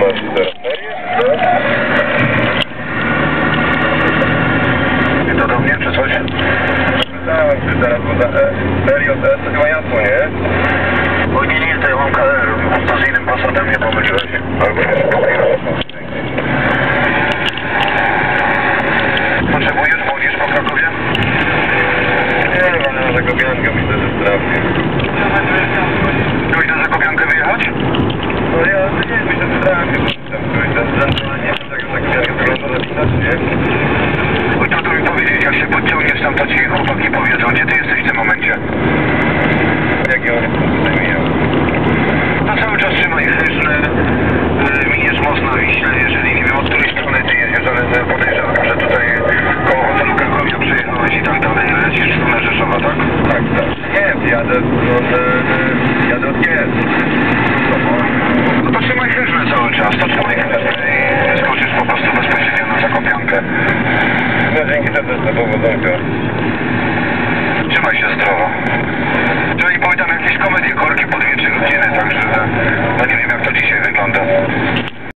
To do mnie, czy coś? Pytałem, czy teraz, bo serio, to chyba jasno, nie? O nie, to ja mam KR, to z innym Passatem nie pomyliłeś. Albo się pomyliłeś. Potrzebujesz, wolisz po Krakowie? Nie, ale na Zakopiankę myślę, że strasznie. Ktoś na Zakopiankę wyjechać? No ja nie myślę, że strasznie, bo tam ktoś tam nie wiem, jak Zakopiankę wygląda napisać, nie? Oj, to mi powiedzieć, jak się podciągniesz tam, to ci chłopaki powiedzą, gdzie ty jesteś w tym momencie? Jakie one tutaj mijają? No cały czas trzymaj Chyżne, miniesz most na Wiśle, jeżeli nie wiem od której strony ty jedziesz, ale podejrzewam, że tutaj koło hotelu Krakowia przyjechałeś i tak dalej, lecisz w stronę Rzeszowa, tak? Tak, tak. Nie, jadę od Kies. No to trzymaj Chyżne cały czas, to trzymaj Chyżne i skoczysz po prostu bezpośrednio na Zakopiankę. No dzięki serdecznie, powodzonka. Trzymaj się zdrowo. Czyli były tam jakieś